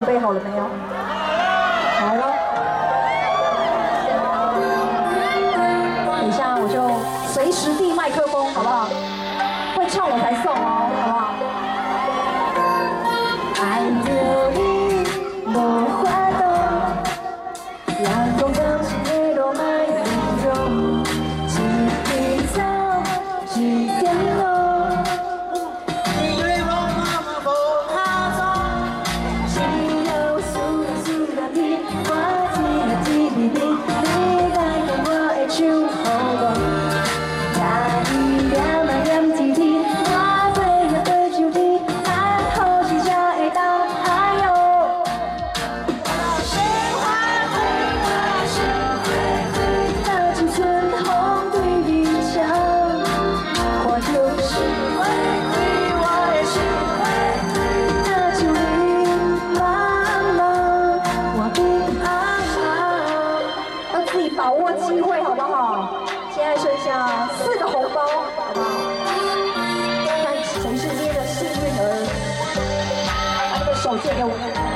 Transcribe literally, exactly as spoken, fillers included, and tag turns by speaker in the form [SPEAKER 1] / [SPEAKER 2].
[SPEAKER 1] 准备好了没有？来喽！等一下我就随时递麦克风，好不好？会唱我才送哦，好不好？爱着你，无法度，人讲感情的路莫形容，一边走一边路。 把握机会好不好？现在剩下四个红包，好不好？看谁是今天的幸运儿，把你的手借给我。